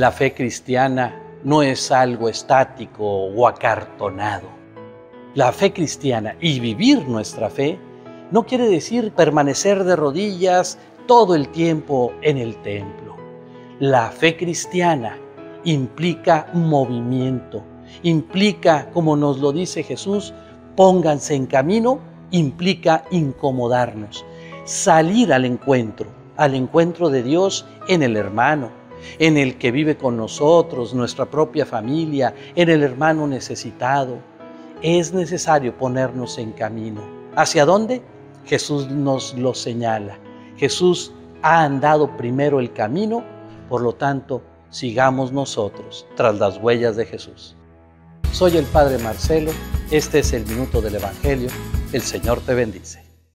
La fe cristiana no es algo estático o acartonado. La fe cristiana y vivir nuestra fe no quiere decir permanecer de rodillas todo el tiempo en el templo. La fe cristiana implica movimiento, implica, como nos lo dice Jesús, pónganse en camino, implica incomodarnos, salir al encuentro de Dios en el hermano, en el que vive con nosotros, nuestra propia familia, en el hermano necesitado. Es necesario ponernos en camino. ¿Hacia dónde? Jesús nos lo señala. Jesús ha andado primero el camino, por lo tanto, sigamos nosotros tras las huellas de Jesús. Soy el Padre Marcelo, este es el Minuto del Evangelio. El Señor te bendice.